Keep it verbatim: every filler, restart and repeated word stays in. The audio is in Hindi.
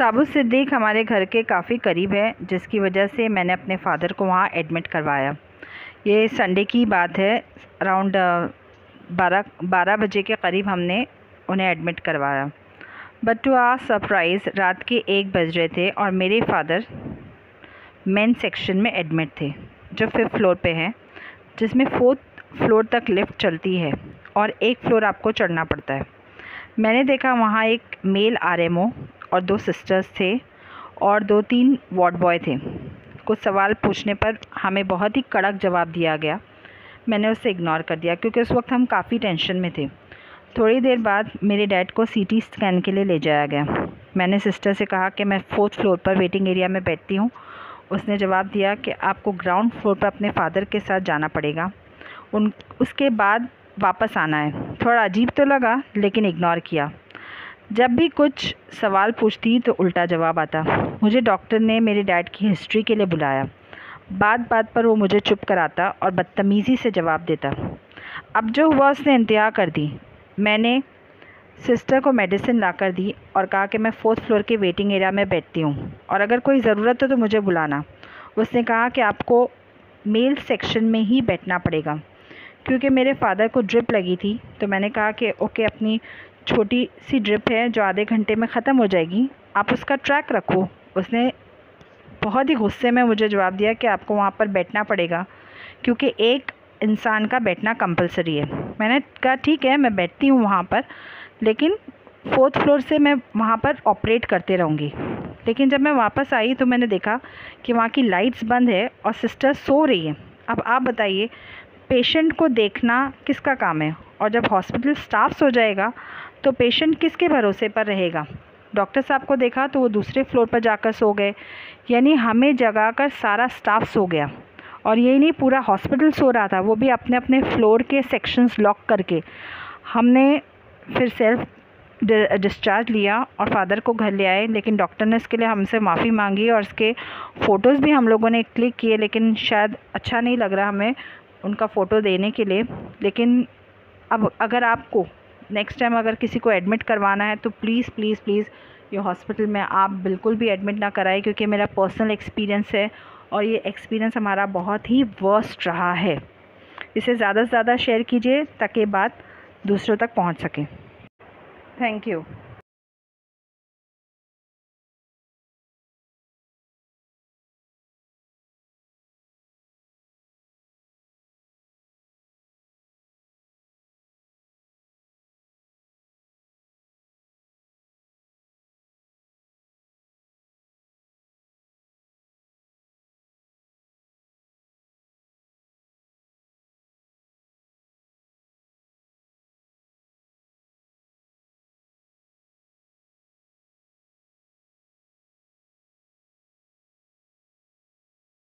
साबुत सिद्दीक हमारे घर के काफ़ी करीब है, जिसकी वजह से मैंने अपने फ़ादर को वहाँ एडमिट करवाया। ये संडे की बात है, अराउंड बारह बारह बजे के करीब हमने उन्हें एडमिट करवाया। बट टू आवर सरप्राइज़ रात के एक बज रहे थे और मेरे फादर मेन सेक्शन में एडमिट थे, जो फिफ्थ फ्लोर पे है, जिसमें फोर्थ फ्लोर तक लिफ्ट चलती है और एक फ्लोर आपको चढ़ना पड़ता है। मैंने देखा वहाँ एक मेल आरएमओ और दो सिस्टर्स थे और दो तीन वार्ड बॉय थे। कुछ सवाल पूछने पर हमें बहुत ही कड़क जवाब दिया गया। मैंने उसे इग्नोर कर दिया क्योंकि उस वक्त हम काफ़ी टेंशन में थे। थोड़ी देर बाद मेरे डैड को सीटी स्कैन के लिए ले जाया गया। मैंने सिस्टर से कहा कि मैं फोर्थ फ्लोर पर वेटिंग एरिया में बैठती हूँ। उसने जवाब दिया कि आपको ग्राउंड फ्लोर पर अपने फादर के साथ जाना पड़ेगा, उन उसके बाद वापस आना है। थोड़ा अजीब तो लगा, लेकिन इग्नोर किया। जब भी कुछ सवाल पूछती तो उल्टा जवाब आता। मुझे डॉक्टर ने मेरे डैड की हिस्ट्री के लिए बुलाया। बात बात पर वो मुझे चुप कराता और बदतमीज़ी से जवाब देता। अब जो हुआ उसने इंतहा कर दी। मैंने सिस्टर को मेडिसिन ला कर दी और कहा कि मैं फोर्थ फ्लोर के वेटिंग एरिया में बैठती हूँ और अगर कोई ज़रूरत हो तो मुझे बुलाना। उसने कहा कि आपको मेल सेक्शन में ही बैठना पड़ेगा। क्योंकि मेरे फादर को ड्रिप लगी थी तो मैंने कहा कि ओके, अपनी छोटी सी ड्रिप है जो आधे घंटे में ख़त्म हो जाएगी, आप उसका ट्रैक रखो। उसने बहुत ही गुस्से में मुझे जवाब दिया कि आपको वहाँ पर बैठना पड़ेगा क्योंकि एक इंसान का बैठना कंपलसरी है। मैंने कहा ठीक है, मैं बैठती हूँ वहाँ पर, लेकिन फोर्थ फ्लोर से मैं वहाँ पर ऑपरेट करते रहूँगी। लेकिन जब मैं वापस आई तो मैंने देखा कि वहाँ की लाइट्स बंद है और सिस्टर सो रही है। अब आप बताइए, पेशेंट को देखना किसका काम है? और जब हॉस्पिटल स्टाफ सो जाएगा तो पेशेंट किसके भरोसे पर रहेगा? डॉक्टर साहब को देखा तो वो दूसरे फ्लोर पर जाकर सो गए, यानी हमें जगाकर सारा स्टाफ सो गया। और यही नहीं, पूरा हॉस्पिटल सो रहा था, वो भी अपने अपने फ्लोर के सेक्शंस लॉक करके। हमने फिर सेल्फ डिस्चार्ज लिया और फादर को घर ले आए, लेकिन डॉक्टर ने इसके लिए हमसे माफ़ी मांगी और इसके फ़ोटोज़ भी हम लोगों ने क्लिक किए, लेकिन शायद अच्छा नहीं लग रहा हमें उनका फ़ोटो देने के लिए। लेकिन अब अगर आपको नेक्स्ट टाइम अगर किसी को एडमिट करवाना है तो प्लीज़ प्लीज़ प्लीज़ ये हॉस्पिटल में आप बिल्कुल भी एडमिट ना कराएं, क्योंकि मेरा पर्सनल एक्सपीरियंस है और ये एक्सपीरियंस हमारा बहुत ही वर्स्ट रहा है। इसे ज़्यादा से ज़्यादा शेयर कीजिए ताकि बात दूसरों तक पहुंच सके। Thank you.